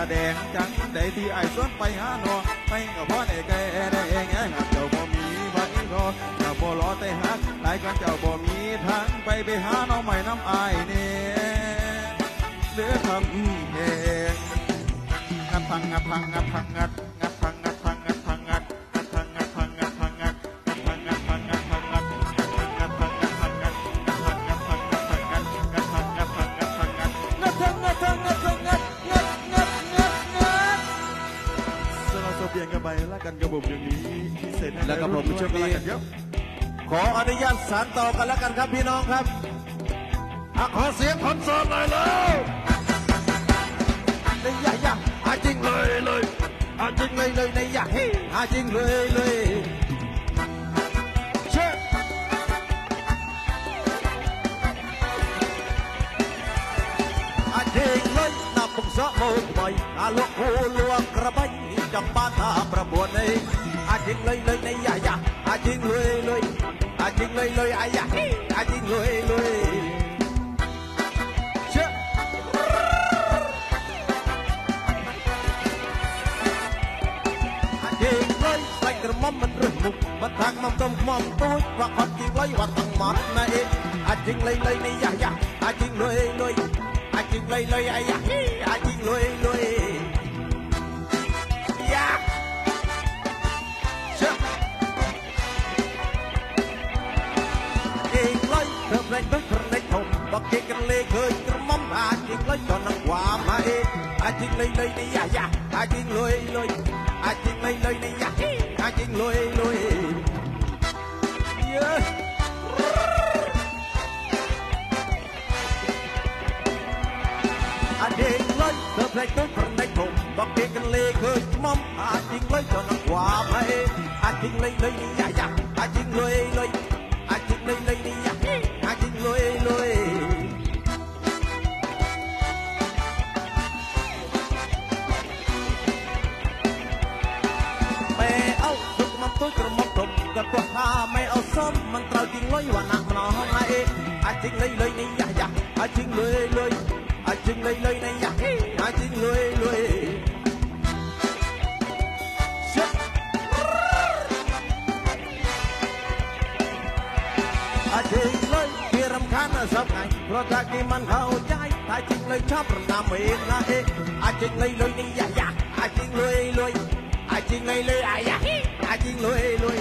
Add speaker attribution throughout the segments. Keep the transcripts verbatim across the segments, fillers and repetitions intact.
Speaker 1: แดงจังได้ที่ไอ้สวนไปหาหนอไม่ก็เพราะได้แก่ได้เองไงหากเจ้าบ่มีไว้รอเจ้าบ่รอแต่หักหลายกันเจ้าบ่มีทางไปไปหาน้องใหม่น้ำอายเนี่ยเหลือทำเพลงงัดพังงัดพังงัดพังงัดงัดพังงัดพังงัดพังงัดงัดพังงัดพังงัดพังงัดงัดพังงัดพังงัดพังงัดงัดพังงัดพังงัดงัดพังงัดพังงัดงัดพังงัดพังงัดพังงัดงัดพังงัดพังงัดพังงัดงัดงัดงัดงัดสละโซเบียงกันไปแล้วกันกระบบอย่างนี้แล้วกระบบช่วงนี้ขออนุญาตสานต่อกันแล้วกันครับพี่น้องครับขอเสียงคอนเสิร์ตหน่อยเลยในยะยะอาจริงเลยเลยอาจริงเลยเลยในยะเฮ้อาจริงเลยเลยเชิญอาจริงเลยนับปุ่มสะโมกใบอาลูกหูลวงกระบายจำปาตาประบวนในอาจริงเลยเลยในยะยะอาจริงเลยเลยอาจริงเลยเลยอายะเฮ้อาจริงเลยเลยกระหม่อมมันเรื่องมุกมันทางมันต้มหม่อมตุ้ยว่าคนจริงเลยว่าตั้งหมดนะเองอาจริงเลยเลยในยะยะอาจริงเลยเลยอาจริงเลยเลยอายะอาจริงเลยเลยยะเชื่อจริงเลยเธอในตึกในถมบอกเก่งกันเลยเคยกระหม่อมอาจริงเลยตอนนั้นความมาเองอาจริงเลยเลยในยะยะอาจริงเลยเลยอาจริงเลยเลยในยะอาจริงเลยเลยเยอะอาจริงเลยเธอเพลงตุ้งคนในผมบอกเก่งกันเลยเคยมอมอาจริงเลยตอนนั้นความให้อาจริงเลยเลยนี่ยะยะอาจริงเลยเลยอาจริงเลยเลยนี่ยะอาจริงเลยเลยตุ้ยกระหม่อมตบกับตัวข้าไม่เอาซ้ำมันเตาจริงเลยว่าหนักมันเอาไงอาจริงเลยเลยในยะยะอาจริงเลยเลยอาจริงเลยเลยในยะอาจริงเลยเลยอาจริงเลยที่รำคาญนะสับไงเพราะจากที่มันเข้าใจอาจริงเลยชอบประนามเองนะเองอาจริงเลยเลยในยะยะอาจริงเลยเลยอาจริงเลยเลยอายะอาจริงเลยเลย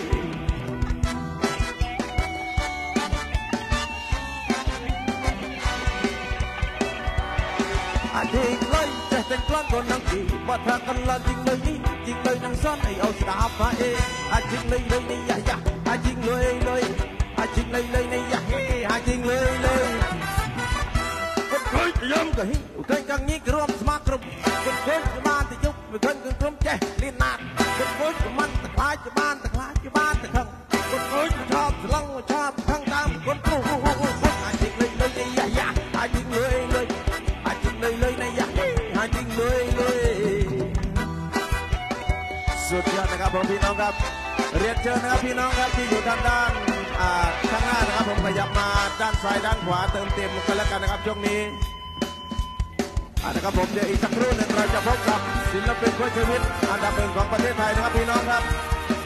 Speaker 1: อาจริงเลยจะเป็นกลางคนนั่งกี่ว่าถ้ากันละจริงเลยนี่จริงเลยนั่งซ้อนให้เอาสาบมาเองอาจริงเลยเลยนี่ยะยะอาจริงเลยเลยอาจริงเลยเลยนี่ยะอาจริงเลยเลยคนเคยจะย้ำก็หิวเคยกังนี้กรวมสมาครบคนเคยจะมาที่ยุบไม่เคยกังกรมแก่ลีนาดคนเคยจะมันตะคลายจะบ้านตะคลายจะบ้านตะขังคนเคยจะชอบสลังชอบข้างตามคนโอ้โหคนอาจริงเลยเลยนี่ยะยะอาจริงเลยเลยอาจริงเลยเลยนี่ยะอาจริงเลยเลยสุดยอดนะครับผมพี่น้องครับเรียนเชิญนะครับพี่น้องครับที่อยู่ทางด้านข้างหน้านะครับผมขยับมาด้านซ้ายด้านขวาเติมเต็มกันแล้วกันนะครับช่วงนี้นะครับผมเดี๋ยวอีกสักครู่หนึ่งเราจะพบกับศิลปินเพื่อชีวิตอันดับหนึ่งของประเทศไทยนะครับพี่น้องครับ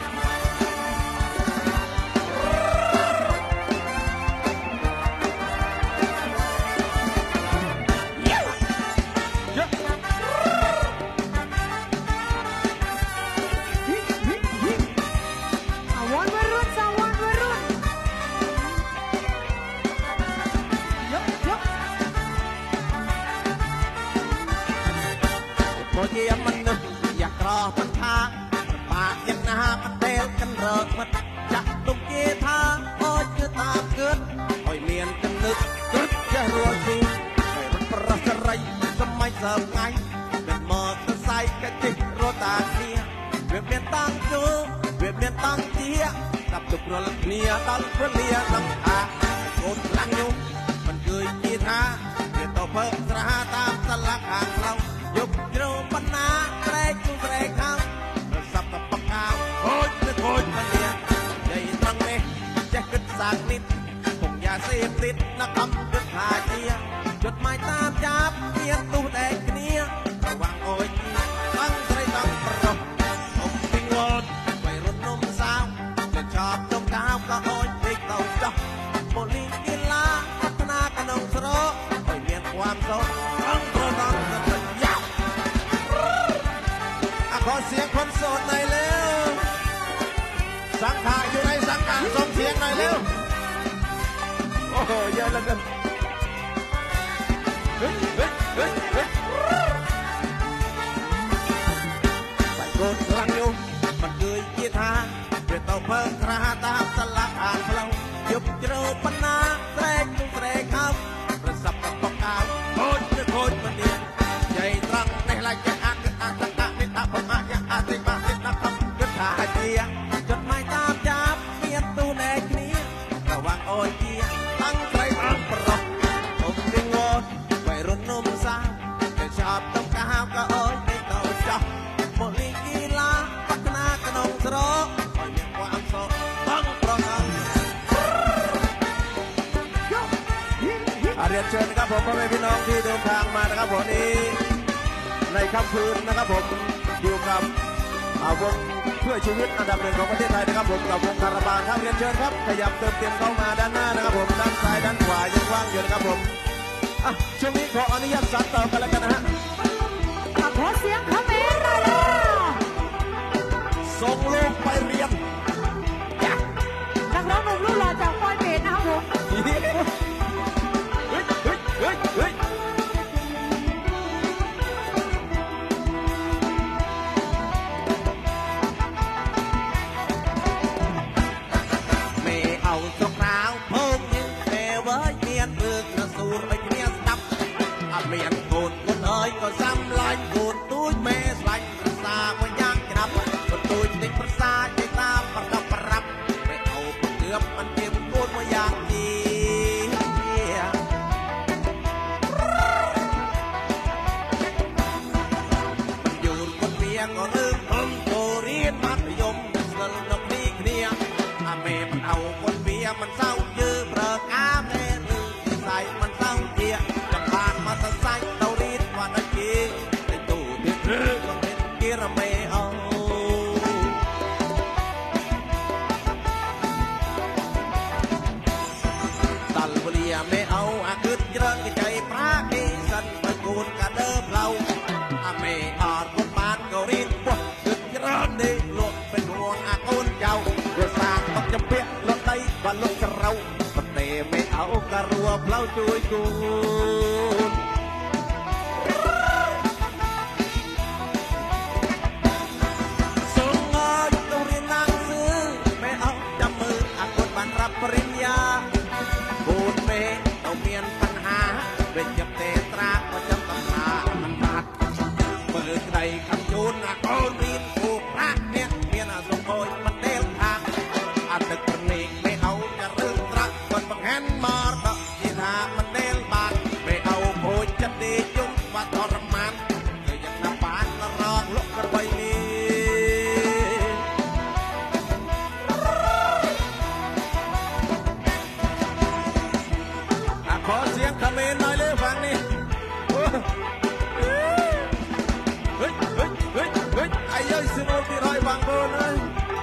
Speaker 1: เยี่ยมมันนึกอยากรอมันทางปากยังหน้ามันเตลกันเริกมันจะตุกเกทาโอ้ยคือตาเกิดโอ้ยเมียนกันนึกกึศจะรัวจริงไม่รักประสไรสมัยเสิร์ฟไงเป็นมอเตอร์ไซค์กระจิกรถตาเนียเวียบเมียนตั้งจูเวียบเมียนตั้งเจียกับตุกรถเนียตั้งเพื่อเลียตั้งตาโกนหลังยุ่งมันเกยกีทาเวียนต่อเพิ่มสระหาตามสลักห่างเรายกโยมปนาแกรจุแกรข้าวสับกับปากกาโคตรโคตรมันเลียใหญ่ตั้งเนี้ยจะขึ้นสากนิดคงอย่าเสพติดนักคำจุดหาเชียจดหมายตามจับเมียนตู้แดงเนี้ยระวังโอ้ย
Speaker 2: บุรีกีฬาพัฒนากระนองสระไปเรียนความสดต้องโปรต้องกันเป็นยับขอเสียงคนโสดหน่อยเร็วสังขารอยู่ในสังขารส่งเสียงหน่อยเร็วโอ้โหเยอะเหลือเกินเฮ้ยเฮ้ยเฮ้ยเฮ้ยใส่โกดกลางอยู่มันเกยกีตาร์เพื่อเต่าเพิ่มคราตามสลักอ่านพลังยุบเจริญปัญนาแสงแสงครับประสับกับปากกาโคตรจะโคตรมันเดียใหญ่ตรังในลายจะอ่านอ่านสังกัดในตาผมอ่านยังอ่านติมาติดนักทำกระถาเจียจดหมายตามจับเมียตู้แนกนี้ระวังโอยเกียตั้งใจตั้งประ ดึงโอนไปรุ่นนุ่มสาวแต่ชอบต้องก้าวก็โอยไม่ต้องจอบโมลีกีฬาพัฒนากระนองสระคอยมีความสดต้องประคังเรียนเชิญนะครับผมพ่อแม่พี่น้องที่เดินทางมานะครับผมนี้ในค่ำคืนนะครับผมอยู่กับวงเพื่อชีวิตอันดับหนึ่งของประเทศไทยนะครับผมกับวงคาราบาวครับเรียนเชิญครับขยับเติมเต็มเข้ามาด้านหน้านะครับผมด้านซ้ายด้านขวายังว่างอยู่นะครับผมช่วงนี้ขออนุญาตสัตว์ต่อกันแล้วกันนะฮะ
Speaker 3: ขอเสียงคอมเมนต์หน่อยเลย
Speaker 2: ส่งลูกไปเรียน
Speaker 3: นักร้องหนุ่มรูปหล่อจากปอยเปตนะครับผม
Speaker 2: เฮ้ยเฮ้ยเฮ้ยเฮ้ยไม่เอาสกราวพงยิงแต่ว่าเมียนเรือกระสูรไปเมียนตับเมียนโกนคนเอ้ยก็ซ้ำลายโกนตุ้ยเมสลายประสาก็ย่างกระดับคนตุ้ยติดประสาใจตาประดับประรับไม่เอาเกือบมันเก็บโกนมาอย่างดีมันอยู่คนเมียก็ลืมผมโตเรียนมัธยมสนนกนี้เคลียอาเมมันเอาคนเมียมันเศร้ายืมเบิกอาเมลืมใส่มันเศร้าเกียจะผ่านมาตั้งใจเรารีดวันอาทิตย์ในตู้ที่เธอก็เป็นกีระเมเอาตัลบุรีไม่เอาอาคืดเจริญใจพระกีสันไปกูนกระเดิมเราอาเมอาดคนบ้านก็รีดปวดคืดเจริญดีหลวงเป็นห่วงอากูนเจ้าเรือสร้างต้องจำเปียรถไตบ้านรถกระเราปเตไม่เอากระรัวเปล่าช่วยกูรับปริญญาบูนเมต้องเมียนปัญหาเป็นจับเตตราก็จำตำรามันบาดเปิดใดคำจูนอาโกนีนถูกพระเนี่ยเมียนอาสมโอยมันเดลทางอาตึกปนีกไม่เอาจะเรื่องตรักคนบังแหนมาร์ตที่ทามันเดลบาดไม่เอาโอยจะดีจุ่มว่าทรมานเคยยังนำบานละรองลุกกระใบนี้ขอเสียงคอมเมนต์หน่อยเลยฟังนี่เฮ้ยเฮ้ยเฮ้ยเฮ้ยไอ้ยัยสนุกที่ร้อยฟังโดนเลย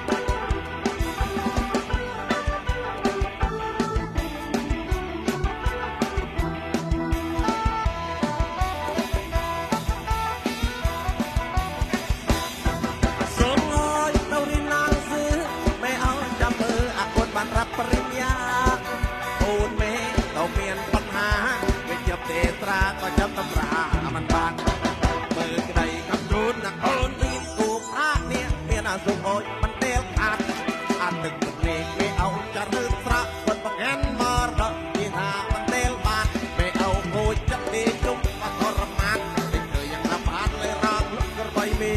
Speaker 2: สมงอยเราเรียนหนังสือไม่เอาจับมืออาคนมันรับปริญญาโอนเมเราเมียนปัญหาไม่จับเตตราก็จับตำรามันบานเมื่อใดคำจูนนักโอนนีนถูกพระเนี่ยเมียนอาสุโอยมันเดลขาดอาตึกตึกนี้ไม่เอาจะรื้อพระคนบังแหนมาระที่หามันเดลบานไม่เอาโอยจับดีจุ่มมาทรมานไม่เคยยังระบาดเลยรางลุกกระใบมี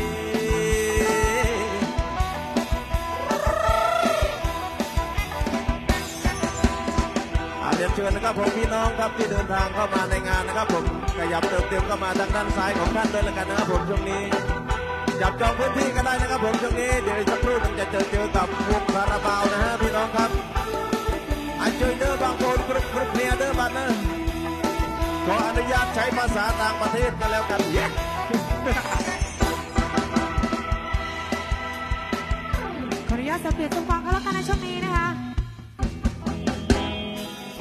Speaker 2: เรียนเชิญนะครับผมพี่น้องครับที่เดินทางเข้ามาในงานนะครับผมขยับเติมเต็มเข้ามาทางด้านซ้ายของท่านด้วยแล้วกันนะครับผมช่วงนี้จับจองพื้นที่ก็ได้นะครับผมช่วงนี้เดี๋ยวสักครู่นึงจะเจอเจอกับวงคาราบาวนะฮะพี่น้องครับอันเชิญเด้อบางคนกรุ๊ปกรุ๊ปเนี่ยเด้อบัตรนะขออนุญาตใช้ภาษาต่างประเทศกันแล้วกันเย้
Speaker 3: ขออนุญาตสับเปลี่ยนจังหวะกันแล้วกันในช่วงนี้นะคะ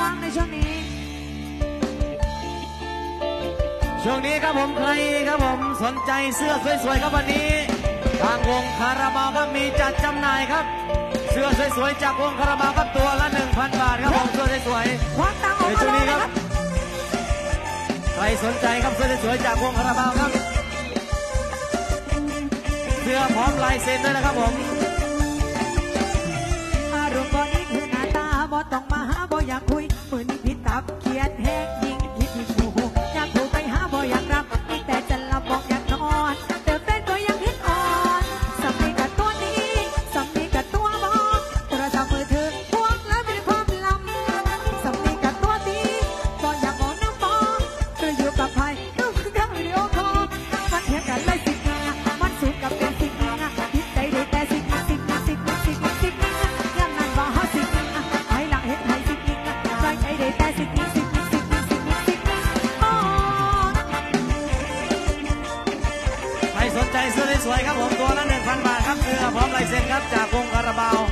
Speaker 3: บ้างในช่วงนี้
Speaker 4: ช่วงนี้ครับผมใครครับผมสนใจเสื้อสวยๆครับวันนี้ทางวงคาราบาวครับมีจัดจำหน่ายครับเสื้อสวยๆจากวงคาราบาวครับตัวละ หนึ่งพัน บาทครับผมเสื้อสวยๆ
Speaker 3: ควักตังค์ออก
Speaker 4: ใน
Speaker 3: มา
Speaker 4: ช่วง
Speaker 3: เล
Speaker 4: นี้
Speaker 3: ย
Speaker 4: ครับ
Speaker 3: ครับ
Speaker 4: ใครสนใจครับเสื้อสวยๆจากวงคาราบาวครับเสื้อพร้อมลายเซ็นด้วยนะครับผม
Speaker 3: อารมณ์บ่นี้คือหน้าตาบ่ต้องมาหาบ่อยากคุยมือนี้พิดตับเขียดแห้งยิงคิดที่ชูหูอยากถูกไปหาบ่อยากรับมีแต่จะหลับบอกอยากนอนแต่แฟนก็ยังคิดอ่อนสำนีกับตัวนี้สำนีกับตัวบอโทรศัพท์มือถือพวกแล้วเป็นความลำสำนีกับตัวนี้บ่อยากมองน้ำฟองจะอยู่กับใครก็เพิ่งทำวิดีโอคอลมันเทียบกันเลยสิงามันสูงกับเป็นสิงาคิดใจได้แต่สิงาสิงาสิงาสิงาสิงายังนั่นบ่ฮอสิงาไอ้หลังเห็นไอ้สิงาร้อยใจได้แต่สิงาสิงาสิงาสิงาสิงาโอ้
Speaker 4: ใครสนใจเสื้อสวยๆครับผมตัวละ หนึ่งพัน บาทครับเสื้อพร้อมลายเซ็นครับจากวงคาราบาว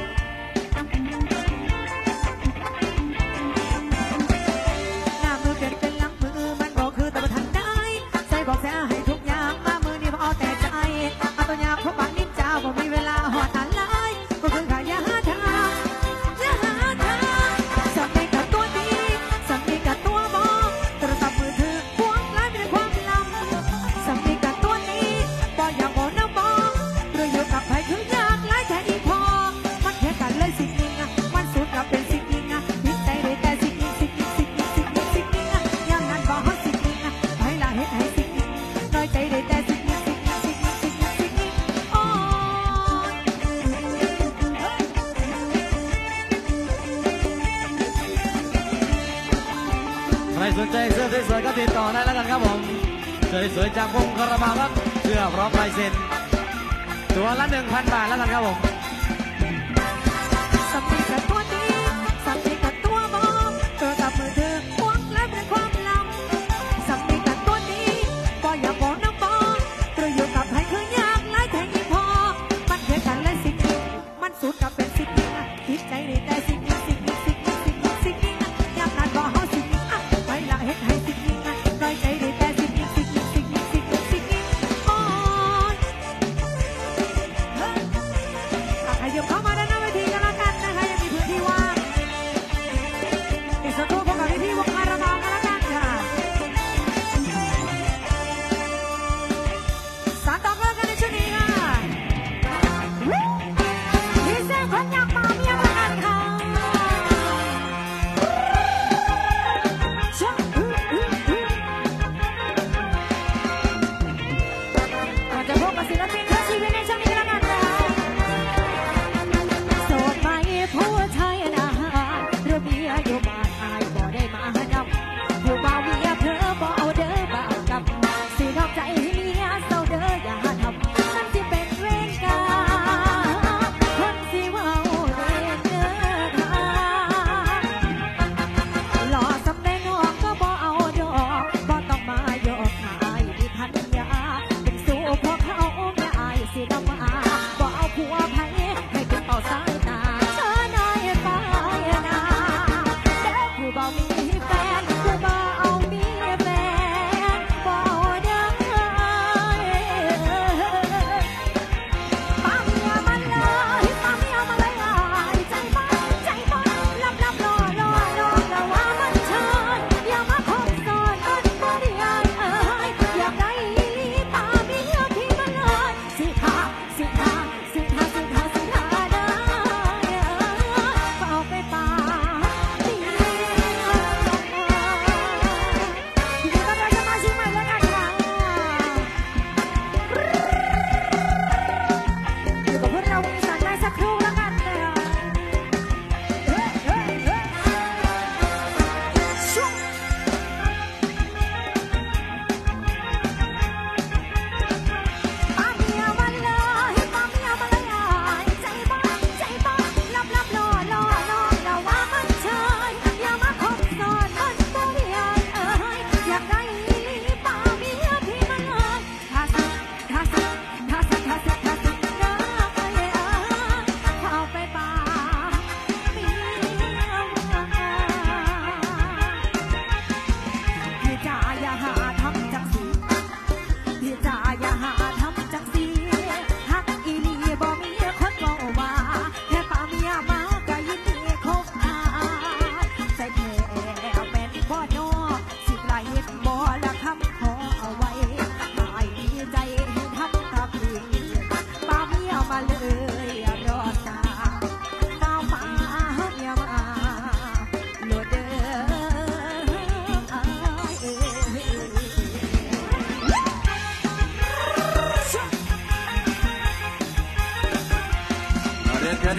Speaker 3: หน้ามือเปลี่ยนเป็นหลังมือมันบอกคือแต่ว่าทันได้ใส่บอกแซ่ให้ทุกอย่างมามือนี่พอเอาแต่ใจเอาตัวยาเพราะปากนิ้นจ้าบ่มีเวลาหอดอะไรก็คือขายาหาทางยาหาทางสำเนียงกับตัวดีสำเนียงกับตัวบอโทรศัพท์มือถือพวงไลน์เป็นความลำสำเนียงกับตัวนี้บออยากบอกน้ำบอหรืออยู่กับใครคืออยากไล่แค่อีพอมันแค่กันเลยสิ่งนี้มันสูญกับเป็นสิ่งนี้พิจใจได้แต่สิ่งนี้สิ่งนี้สิ่งนี้สิ่งนี้สิ่งนี้ยังนั้นบอฮอสิ่งนี้ให้ละเห็นให้สิ่งนี้น้อยใจได้แต่สิ่งนี้สิ่งนี้สิ่งนี้สิ่งนี้สิ่งนี้โอ้
Speaker 4: ใครสนใจเสื้อสวยๆก็ติดต่อได้แล้วกันครับผมเสื้อสวยๆจากวงคาราบาวครับเสื้อพร้อมลายเซ็นตัวละ หนึ่งพัน บาทแล้วกันครับผม
Speaker 3: สำนีกับตัวดีสำนีกับตัวบอโทรศัพท์มือถือพวงไลน์เป็นความลำสำนีกับตัวดีบออยากบอกน้ำบอหรืออยู่กับใครคืออยากไล่แทงอีพอมันเทียบกันเลยสิ่งนี้มันสูญกับเป็นสิ่งนี้คิดใจได้แต่สิ่งนี้สิ่งนี้สิ่งนี้สิ่งนี้สิ่งนี้ยังนั้นบอฮอสิ่งนี้ไปละเห็นให้สิ่งนี้น้อยใจได้แต่สิ่งนี้สิ่งนี้สิ่งนี้สิ่งนี้สิ่งนี้โอ้ย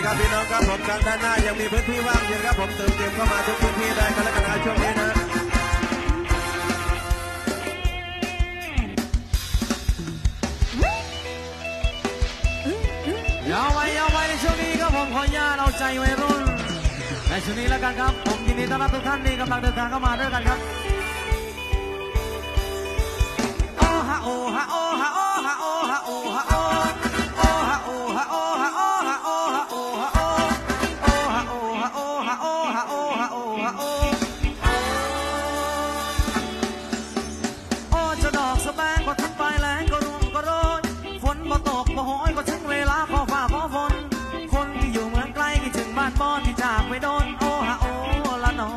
Speaker 2: ครับพี่น้องครับผมทางด้านหน้ายังมีพื้นที่ว่างอยู่ครับผมเติมเต็มเข้ามาทุกพื้นที่ได้กันแล้วกันนะช่วงนี้นะ
Speaker 4: ยาวไปยาวไปในช่วงนี้ครับผมขออนุญาตเอาใจวัยรุ่นในช่วงนี้แล้วกันครับผมยินดีต้อนรับทุกท่านที่กำลังเดินทางเข้ามาด้วยกันครับโอ้ฮะโอ้ฮะโอ้ฮะโอ้ฮะโอ้ฮะโอ้ฮะโอ้โอ้ฮะโอ้ฮะโอ้ฮะโอ้ฮะโอ้ฮะโอ้ฮะโอ้โอ้ฮะโอ้ฮะโอ้ฮะโอ้ฮะโอ้ฮะโอ้โอ้จะดอกสแบงก็ทิ้งไปแรงก็รุ่งก็โรยฝนบ่ตกบ่หอยก็ถึงเวลาขอฟ้าขอฝนคนที่อยู่เมืองไกลคิดถึงบ้านป้อนที่จากไปโดนโอ้ฮะโอ้ละนอ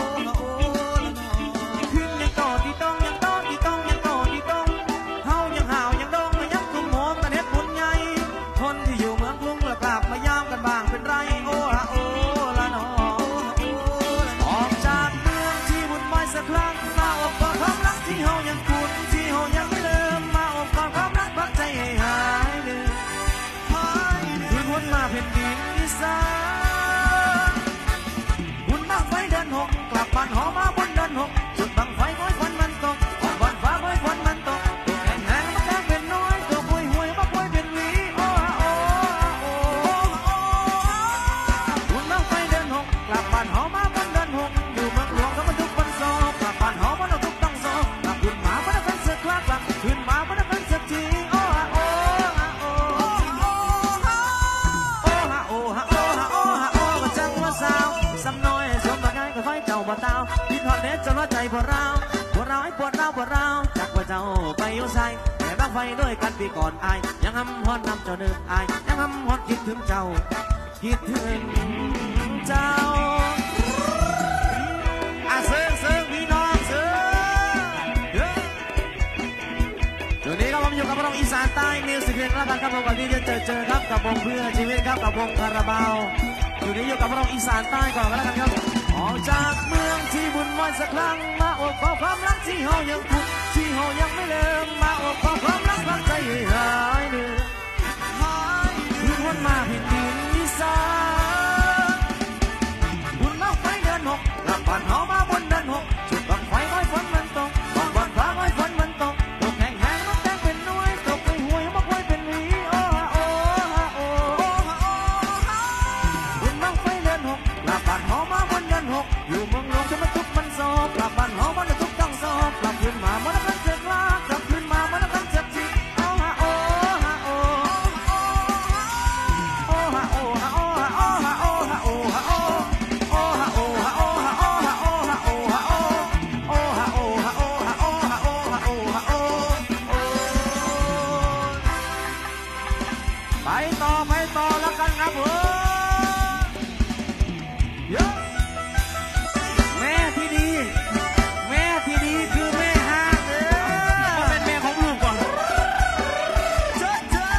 Speaker 4: ขึ้นยังโตที่ต้องยังโตที่ต้องยังโตที่ต้องเฮายังห่าวยังดงยังคุ้มหัวกันเฮ็ดบุญใหญ่คนที่อยู่เมืองกรุงแล้วกลับมายามกันบ้างเป็นไรโอ้ฮะโอ้ละนอออกจากเมืองที่วุ่นวายสักครั้งมาอบกอดความรักที่เฮายังคุ้นที่เฮายังไม่ลืมมาอบกอดความรักพักใจให้หายเหนื่อยคืนวนมาแผ่นดินอีสานหุ่นบังไฟเดินหกกลับบ้านหอมาบนเดินหกจุดบังไฟม้อยฝนมันตกบนฟ้าม้อยฝนมันตกตัวแข็งแรงมันแดงเป็นน้อยตัวป่วยห่วยมาป่วยเป็นหวีโอ้โอ้โอ้หุ่นบังไฟเดินหกกลับบ้านหอมาบนเดินหกอยู่เมืองหลวงเขามาทุกวันสอบกลับบ้านหอมาทุกต้องสอบกลับขึ้นมาบนกันเสือกลับกลับขึ้นมาบนกันเสือกทีโอ้โอ้สำน้อยสมบัติง่ายก็ไฟเจ้าบ่เต้าพิษหอดเด็ดจนว่าใจปวดร้าวปวดร้าวให้ปวดร้าวปวดร้าวจากว่าเจ้าไปอยู่ใส่แต่บังไฟด้วยกันปีก่อนอายยังหำฮอดนำเจ้าเดิมอายยังหำฮอดคิดถึงเจ้าคิดถึงเจ้าอาเซิงเซิงพี่น้องเซิงจุดนี้ครับผมอยู่กับน้องอีสานใต้มิวสิกเพลงแล้วกันครับผมก่อนที่จะเจอเจอครับกับวงเพื่อชีวิตครับกับวงคาราบาวอยู่นี้อยู่กับเราอีสานใต้ก่อนกันแล้วกันครับออกจากเมืองที่บุญวายสักครั้งมาอบกอดความรักที่เฮายังคุ้นที่เฮายังไม่ลืมมาอบกอดความรักพักใจให้หายเหนื่อยคืนวันมาแผ่นดินอีสานบุญบังไฟเดินหกกลับบ้านเฮามาบนเดินหกจุดบังไฟม้อยฝนมันตกบนบนฟ้าม้อยฝนมันตกตกแห้งแห้งมันแดงเป็นน้อยตกไปห่วยมาป่วยเป็นหวีโอ้โอ้โอ้กลับบ้านหอมาบนเดินหกอยู่เมืองหลวงจะมาทุกมันสอบกลับบ้านหอมาทุกต้องสอบกลับขึ้นมามันกันเจ็บลากลับขึ้นมามันกันเจ็บจีโอ้ฮะโอ้ฮะโอ้โอ้ฮะโอ้ฮะโอ้ฮะโอ้ฮะโอ้ฮะโอ้ฮะโอ้โอ้ฮะโอ้ฮะโอ้ฮะโอ้ฮะโอ้ฮะโอ้ฮะโอ้โอ้ฮะโอ้ฮะโอ้ฮะโอ้ฮะโอ้ฮะโอ้ฮะโอ้ฮะโอ้ไปต่อไปต่อแล้วกันครับผมแม่ที่ดีแม่ที่ดีคือแม่ห้างเออเป็นแม่ของลูกก่อนเจ้าเจ้า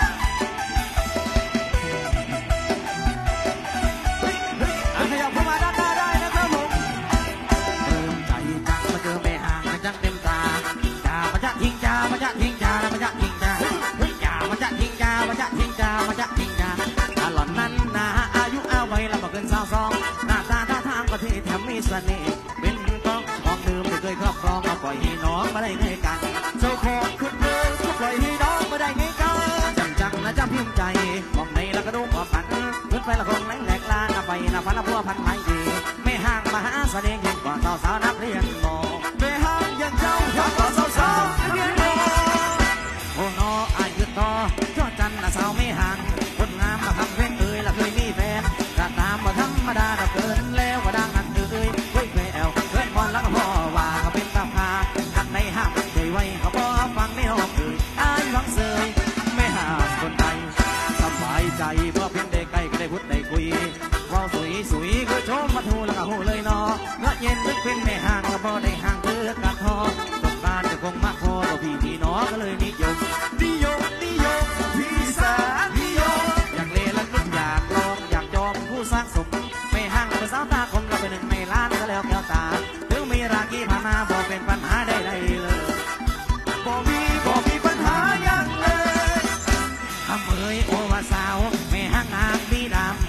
Speaker 4: เฮ้ยเฮ้ยขยับเข้ามาด้านหน้าได้นะครับผมเติมใจจังมาเจอแม่ห้างจังเต็มตาจ่ามาจะทิ้งจ่ามาจะทิ้งจ่ามาจะทิ้งจ่าเฮ้ยจ่ามาจะทิ้งจ่ามาจะทิ้งจ่ามาจะทิ้งจ่าตลอดนั้นนะอายุเอาไว้แล้วบอกเกินสาวสองหน้าตาท่าทางก็ที่แถมมีเสน่ห์เป็นต้องของดื่มไม่เคยครอบครองมาปล่อยให้น้องมาได้ไงกันเจ้าของคุณเดิมก็ปล่อยให้น้องมาได้ไงกันจังจังนะจ้าพิมพ์ใจมองในแล้วก็ดูความฝันเพื่อนไปละคงแหลงแหลกลาหน้าไปหน้าพันละพัวพันไม่ดีไม่ห่างมาหาเสน่ห์ยิ่งกว่าสาวสาวนักเรียนมอไม่ห่างยังเจ้ายิ่งกว่าสาวสาวนักเรียนมอโอ้น้ออายุต่อจ้อจันนะสาวไม่ห่างคนงามมาทำเพลงเอ่ยละเคยมีแฟนก็ตามมาธรรมดาเราเกินแล้วก็ดังอันเอ่ยเฮ้ยแววเฮ้ยบอลแล้วก็พ่อว่าเขาเป็นตาพาหักในห้ามใจไว้เขาพอฟังไม่ออกเอ่ยอายหวังเสยไม่ห่างคนไทยสบายใจเพราะเพียงได้ใกล้ก็ได้พูดได้คุยว่าสวยสวยก็ชมมาทูแล้วก็หูเลยนอเมื่อเย็นนึกเป็นไม่ห่างก็พอได้ห่างเพื่อกันทอตกการจะคงมากพอเราพี่พี่น้องก็เลยนิยมนิยมนิยมพี่สานิยมอยากเล่นแล้วนึกอยากลองอยากยอมผู้สร้างสมไม่ห่างเป็นสาวตาคมเราเป็นหนึ่งในล้านก็แล้วแก้วตาถึงมีราคีพานาบอกเป็นปัญหาได้ได้เลยบอกมีบอกมีปัญหายังเลยทำเอ่ยโอวาสาวไม่ห่างงานมีดำ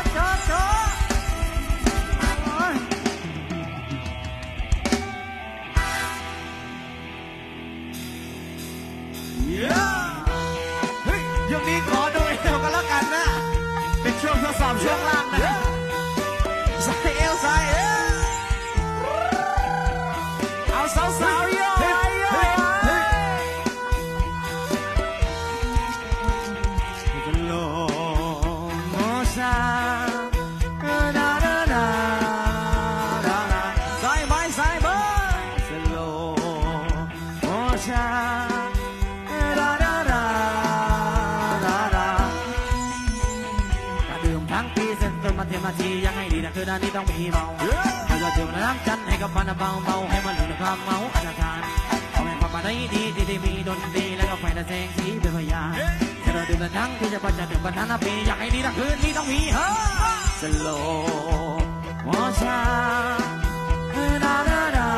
Speaker 4: จอจอเฮ้ยยังนี้ขอดูเอวกันแล้วกันนะเป็นช่วงทดสอบช่วงล่างนะใส่เอวใส่เอวเอาสาวๆโย่โย่โลโมซาดาดาดาใส่ไปใส่ไปโลโมซาดาดาดาดาดื่มทั้งปีเส้นต้นมาเทมาทียังไงดีนะคือด้านนี้ต้องมีเมาเราจะดื่มน้ำจันให้กับมันเบาเบาให้มันลืมความเมาอันตรายเอาให้ความมาได้ดีดีดีมีดนตรีแล้วก็ไฟตะแสงสีเป็นพยานเราดื่มทั้งที่จะประจันถึงบรรทัดปีอยากให้ดีนะคืนนี้ต้องมีเฮ้สโลโมชั่นดาดาดา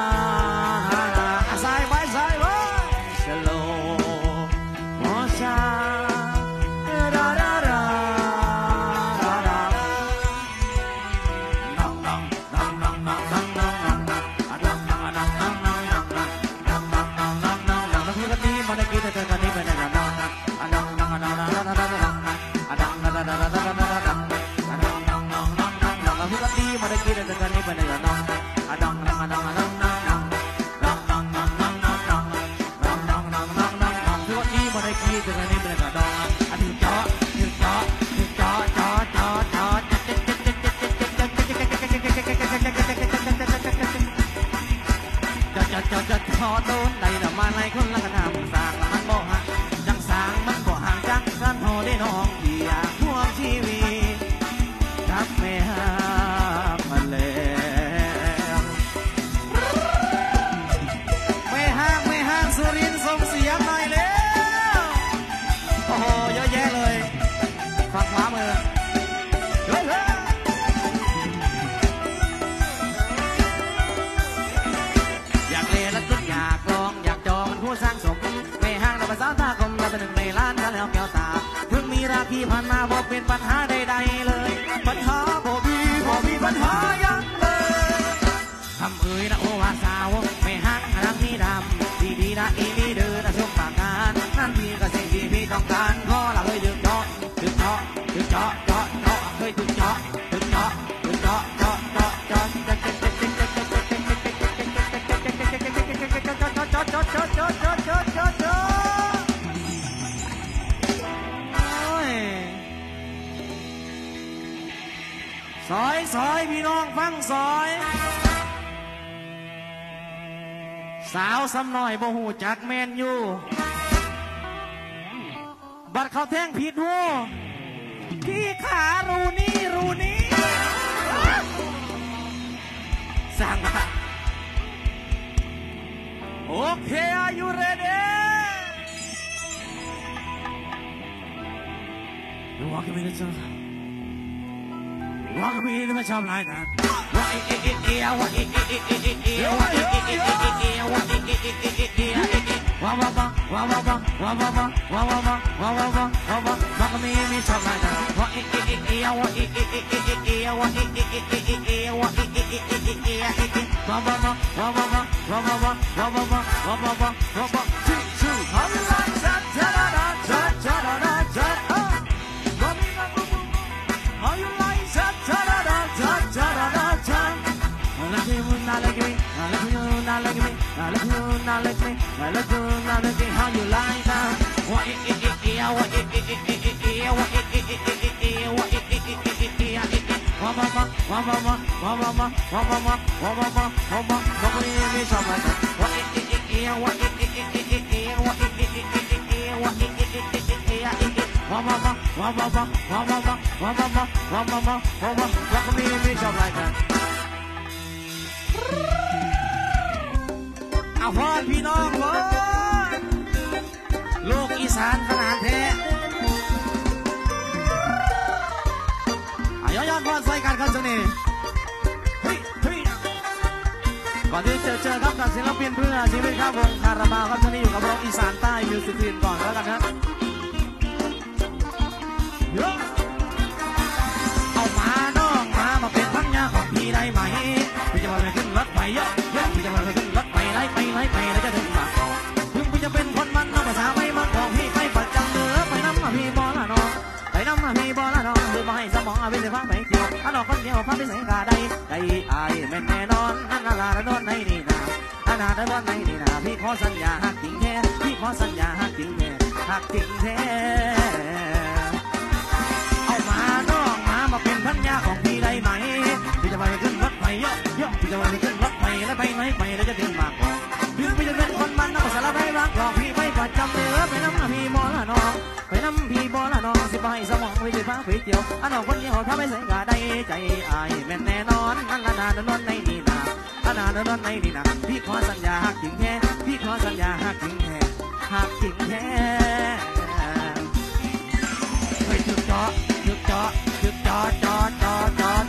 Speaker 4: ใส่ไปใส่ไปสโลโมชั่นดาดาดาจะจะขอโดนใดดอกมาไล่คนละกระทำสร้างละมันบ่ห่างจังสร้างมันบ่ห่างจังกันโหได้น้องที่อยากห่วงชีวิตทักไม่หามาแล้วไม่ห่างไม่ห่างสุรินทร์ส่งเสียงหน่อยแล้วโอ้โหเยอะแยะเลยฝั่งขวามือสร้างสมไม่ห่างเราภาษาตาคมเราเป็นหนึ่งในล้านกันแล้วแก้วตาเพิ่งมีราคีผ่านมาบอกเป็นปัญหาใดๆเลยปัญหาบ่มีบ่มีปัญหายังเลยคำเอ่ยนะโอวาสาวไม่ห่างรักนี้ดำดีดีนะอีนีเดินช่วงปากการนั่นพี่ก็สิ่งที่พี่ต้องการขอละเคยดึงเจาะดึงเจาะดึงเจาะเจาะเจาะเคยดึงเจาะดึงเจาะดึงเจาะเจาะเจาะเจาะซอยซอยพี่น้องฟังซอยสาวสำน้อยบ่หูจักแมนอยู่บัดเขาแท่งผิดหูที่ขารูนี่รูนี่สั่งมาโอเค are you ready you walk me to walk me to my shop like that what it it it it what it it it it it what it it it it what it it it it it wa wa wa wa wa wa wa wa wa wa wa wa wa wa wa wa wa walk me in my shop like that what it it it it what it it it it it what it it it it it what it it it it it wa wa wa wa wa wa wa wa wa wa wa wa wa wa wa wa wa two two how you like that da da da da da da da oh how you like that da da da da da da da like you not like me like you not like me like you not like me like you not like me how you like that what it it it it what it it it it it what it it it it it what it it it it it wa wa wa wa wa wa wa wa wa wa wa wa wa wa wa wa wa walk me in me shop like that what it it it it what it it it it it what it it it it it what it it it it it wa wa wa wa wa wa wa wa wa wa wa wa wa wa wa wa wa walk me in me shop like that เอาพ่อพี่น้องพ่อลูกอีสานขนาดแท้อาย้อนย้อนพ่อใส่กันครับเจ้านี่ก่อนที่จะเจอครับกับศิลปินเพื่อชีวิตครับวงคาราบาวครับตอนนี้อยู่กับวงอีสานใต้มิวสิกวินก่อนแล้วกันนะเอามาน้องมามาเป็นพันยาของพี่ได้ไหมพี่จะมาไปขึ้นรถไฟเยอะเยอะพี่จะมาไปขึ้นรถไฟไล่ไปไล่ไปแล้วจะถึงปากถึงพี่จะเป็นคนมันน้องภาษาไม่มันของพี่ไปประจำเนื้อไปน้ำมาพี่บอละน้องไปน้ำมาพี่บอละน้องคือมาให้สมองเอาไปเสียฟังไปเกี่ยวอันน้องคนเดียวพักไปใส่กาได้ได้อายแม่แน่นอนนั่นละละละนอนในนี่นะอันนาละนอนในนี่นะพี่ขอสัญญาหักจริงแท้พี่ขอสัญญาหักจริงแท้หักจริงแท้เอามาน้องมามาเป็นพันยาของพี่ได้ไหมพี่จะไปขึ้นรถไฟเยอะเยอะพี่จะไปขึ้นรถไฟแล้วไปไหนไปแล้วจะถึงมากกว่าถึงพี่จะเป็นคนมันน้องสารพัดรักหลอกพี่ไปประจำเลยไปน้ำพี่บอละน้องไปน้ำพี่บอละน้องสิไปสมองไปสิฟ้าไปเกี่ยวอันน้องคนเดียวถ้าไม่ใส่กาได้ใจอายแม่แน่นอนนั่นละนาดนนในนี่นาอันนาดนนในนี่นะพี่ขอสัญญาหักจริงแท้พี่ขอสัญญาหักจริงแท้หักจริงแท้เฮ้ยจุดจอจุดจอจุดจอจอจอจอ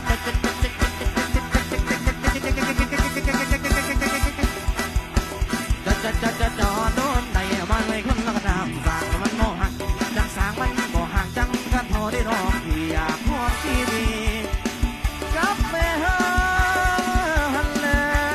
Speaker 4: จะจะจะจอโดนในบ้านไม่คนละกระดาษสางมันโมหักจังสางมันโมหักจังกันพอได้ร้องที่อยากพอที่ดีกับแม่เฮาฮันเล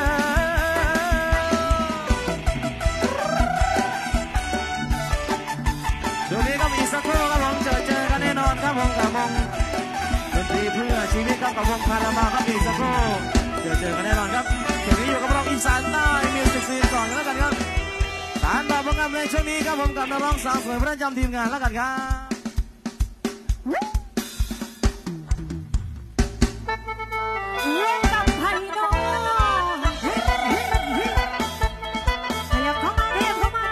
Speaker 4: ช่วงนี้ก็มีสักครู่ครับผมเจอเจอกันแน่นอนครับผมกับวงดนตรีเพื่อชีวิตกับวงคาราบาวครับมีสักครู่เจอเจอกันแน่นอนครับช่วงนี้อยู่กับเราอีสานใต้มิวสิกซีนก่อนแล้วกันครับสารบาปงามในช่วงนี้ครับผมกับนักร้องสาวสวยประจำทีมงานแล้วกันครับ
Speaker 3: เล่นกับไผ่น้องขยับเข้ามาขยับเข้ามา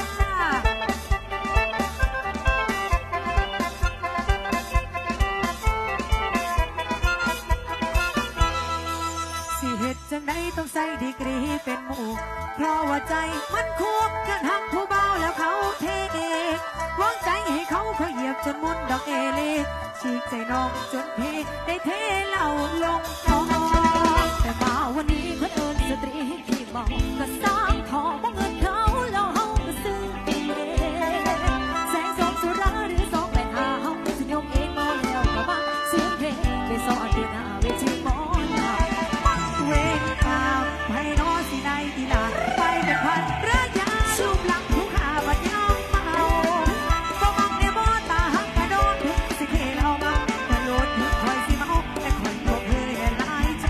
Speaker 3: สิเหตุจังใดต้องใส่ดีกรีเป็นหมู่เพราะว่าใจมันควบกันหักผู้เบาแล้วเขาเทวางใจให้เขาเขาเหยียบจนมุนดอกเอเลฉีกใจน้องจนพี่ได้เทเหล่าลงคอแต่มาวันนี้คนเอิญสตรีที่บอกก็สร้างทอบังเอิญเขาแล้วเขาก็ซื้อเองแสงสองสุราหรือสองแปดห้าเขาจะยกเองมาแล้วก็มาเสียงเพลงไปสอนเดือนหน้าเวทีหมอเวรกรรมให้น้อสิได้อีลาไปเป็นพันระยะสูบหลังผู้ขาบัดยอมเมาก็มังในบ่อตาหักกระโดดสิเคเอามาแต่โลดคอยสิเมาแต่คอยบอกเคยหลายใจ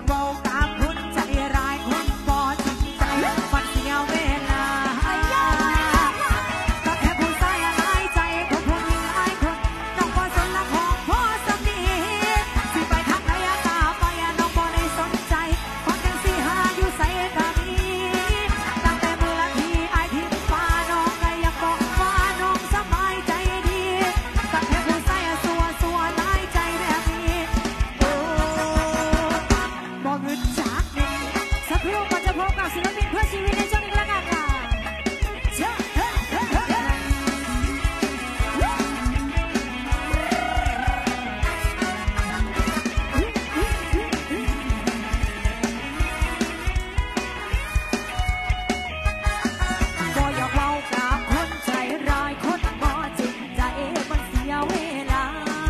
Speaker 3: เบากับคนใจร้ายคนบอจริงใจมันเสียเวลาก็แค่ผู้ชายหลายใจก็ผู้หญิงหลายคนน้องบ่สนละของพ่อสามีสิไปทางไหนตาไปน้องบ่ได้สนใจคนจังสิหาอยู่ใส่ก็มีตั้งแต่เมื่อที่อายทิ้งฟ้าน้องก็ยังบอกว่าน้องสบายใจดีก็แค่ผู้ชายสัวสัวหลายใจแบบนี้โอ้บ่เงินจากนี้สักครู่ก่อนจะพบกับศิลปินเพื่อชีวิตในช่วงนี้แล้วกันค่ะเชิญเฮ้เฮ้เฮ้เฮ้บ่อยากเว้ากับคนใจร้ายคนบ่จริงใจมันเสียเวลา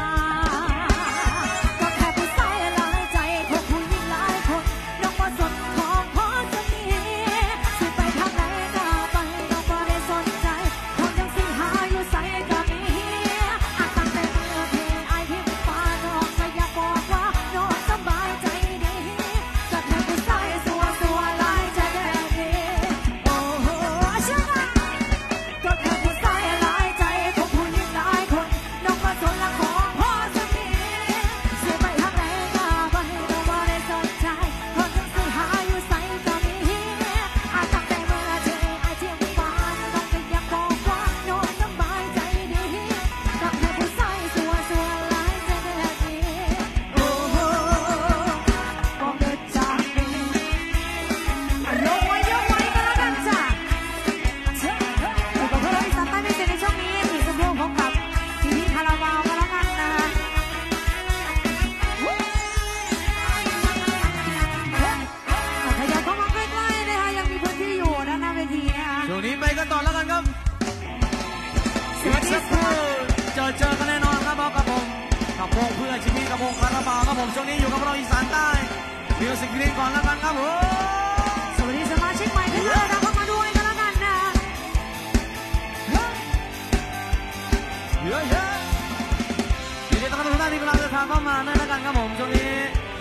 Speaker 3: ก็แค่ผู้ชายหลายใจพวกผู้หญิงหลายคนน้องบ่สนของพ่อจะมีสิไปทางไหนก็ไปน้องบ่ได้สนใจคนยังสิหาอยู่ใส่ก็มีอาตั้งแต่เมื่อที่อายทิ้งฟ้าน้องก็อยากบอกว่าน้องสบายใจดีก็แค่ผู้ชายสัวสัวหลายใจแบบนี้โอ้โหเชื่อว่าก็แค่ผู้ชายหลายใจพวกผู้หญิงหลายคนน้องบ่สนละของพ่อจะมีสิไปทางไหนก็ไปน้องบ่ได้สนใจคนยังสิหาอยู่ใส่ก็มีอาตั้งแต่เมื่อที่อายทิ้งฟ้าน้องก็อยากบอกว่าน้องสบายใจดีก็แค่ผู้ชายสัวสัวหลายใจแบบนี้โอ้โหบอกเกิดจากนี้ยกไว้ยกไว้ก็แล้วกันจ้ะอยู่กับพวกเราอีสานใต้ไม่เสร็จในช่วงนี้มีสมบูรณ์พบกับทีวีคาราบาวก็แล้วกันนะคะขยับเข้ามาใกล้ๆนะคะยังมีพื้นที่อยู่ด้านหน้าเวทีนะคะ
Speaker 4: ช่วงนี้ไปกันต่อแล้วกันครับ
Speaker 3: ส
Speaker 4: อี
Speaker 3: วัส
Speaker 4: ก
Speaker 3: ดี
Speaker 4: สักค
Speaker 3: ค่ะ
Speaker 4: รู่เจอเจอกันแน่นอนครับบอกกับผมกับวงเพื่อชีวิตกับวงคาราบาวครับผมช่วงนี้อยู่กับเราอีสานใต้มิวสิกเพลงก่อนแล้วกันครับผม
Speaker 3: สวัสดีสมาชิกใหม่ที่เราได้เข้ามาด้วยก็แล้วกันนะ
Speaker 4: เยอะเยอะยินดีต้อนรับทุกท่านที่กำลังเดินทางเข้ามาด้วยแล้วกันครับผมช่วงนี้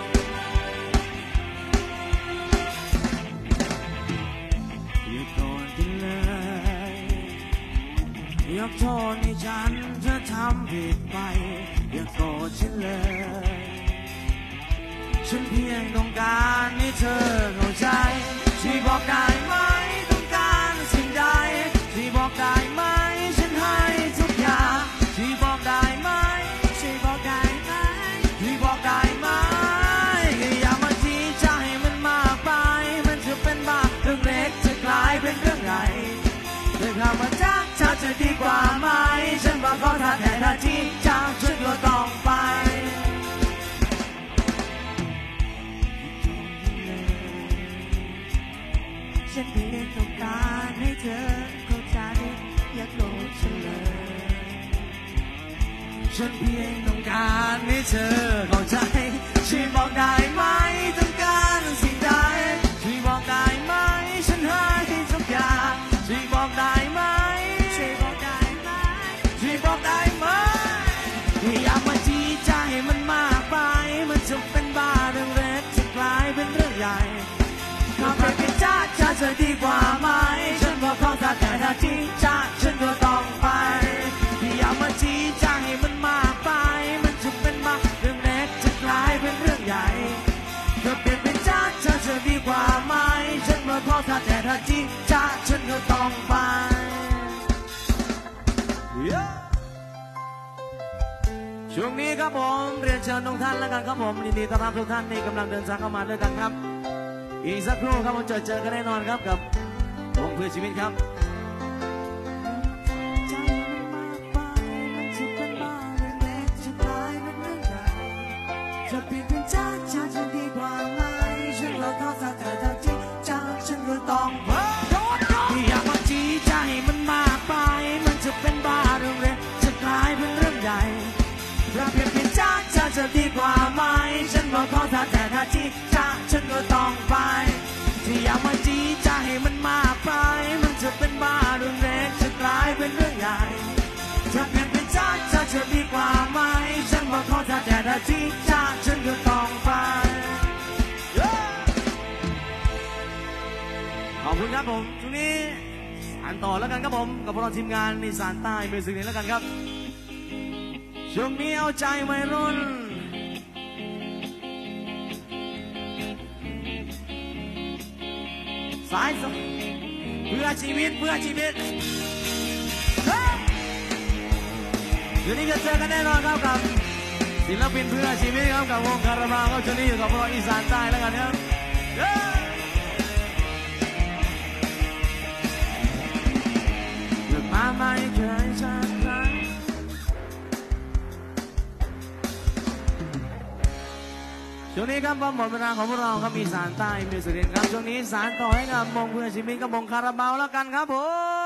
Speaker 4: อย่าโกรธกันเลยยกโทษให้ฉันถ้าทำผิดไปอย่าโกรธฉันเลยฉันเพียงต้องการให้เธอเข้าใจช่วยบอกได้ไหมต้องการสิ่งใดช่วยบอกได้ไหมฉันให้ทุกอย่างช่วยบอกได้ไหมช่วยบอกได้ไหมช่วยบอกได้ไหมอย่ามาจี้ใจมันมากไปมันจะเป็นบ้าเรื่องเล็กจะกลายเป็นเรื่องใหญ่เรื่องคำว่าจ้าจ้าจะดีกว่าไหมฉันบอกเขาถ้าแต่ถ้าจี้จ้าฉันก็ต้องไป
Speaker 3: ฉันเพียงต้องการให้เธอเข้าใจอย่าโกรธฉันเลย
Speaker 4: ฉันเพียงต้องการให้เธอเข้าใจช่วยบอกได้ไหมต้องการสิ่งใดช่วยบอกได้ไหมฉันให้ทุกอย่างช่วยบอกได้ไหมช่วยบอกได้ไหมช่วยบอกได้ไหมอย่ามาจี้ใจมันมากไปมันจะเป็นบ้าเรื่องเล็กจะกลายเป็นเรื่องใหญ่ถ้าเป็นจ้าจ้าจะดีกว่าไหมฉันบอกเขาถ้าแต่ถ้าจี้จ้าฉันก็ต้องไปอย่ามาจี้ใจมันมากไปมันจะเป็นบ้าเรื่องเล็กจะกลายเป็นเรื่องใหญ่ถ้าเปลี่ยนเป็นจ้าจ้าจะดีกว่าไหมฉันบอกเขาถ้าแต่ถ้าจี้จ้าฉันก็ต้องไปช่วงนี้ครับผมเรียนเชิญทุกท่านแล้วกันครับผมยินดีต้อนรับทุกท่านที่กำลังเดินทางเข้ามาด้วยกันครับอีกสักครู่ครับผมเจอเจอกันแน่นอนครับกับวงเพื่อชีวิตครับ
Speaker 3: ใจมันมากไปมันจะเป็นบ้าเรื่องเล็กจะกลายเป็นเรื่องใหญ่จะเปลี่ยนเป็นจ้าจ้าจะดีกว่าไหมฉันเราท้อถ้าแต่ถ้าจริงจ้าฉันก็ต้อง
Speaker 4: อย่ามาจี้ใจมันมากไปมันจะเป็นบ้าเรื่องเล็กจะกลายเป็นเรื่องใหญ่ถ้าเปลี่ยนเป็นจ้าจ้าจะดีกว่าไหมฉันบอกเขาถ้าแต่ถ้าจี้จ้าฉันก็ต้องไปที่อย่ามาจี้ใจมันมากไปมันจะเป็นบ้าเรื่องเล็กจะกลายเป็นเรื่องใหญ่ถ้าเปลี่ยนเป็นจ้าจ้าจะดีกว่าไหมฉันบอกเขาถ้าแต่ถ้าจี้จ้าฉันก็ต้องไปอบคุณครับผมช่วงนี้อ่านต่อแล้วกันครับผมกับพวกเราทีมงานอีสานใต้มิวสิกนี้แล้วกันครับช่วงนี้เอาใจวัยรุ่นสายสเพื่อชีวิตเพื่อชีวิตเดี๋ยวนี้จะเจอกันแน่นอนครับกับศิลปินเพื่อชีวิตครับกับวงคาราบาวครับช่วงนี้อยู่กับพวกเราอีสานใต้แล้วกันครับหยุดมาไม่เคยชักครั้งช่วงนี้ครับหมดเวลาของพวกเราครับอีสานใต้มิวสิกครับช่วงนี้สารต่อให้กับวงเพื่อชีวิตกับวงคาราบาวแล้วกันครับผม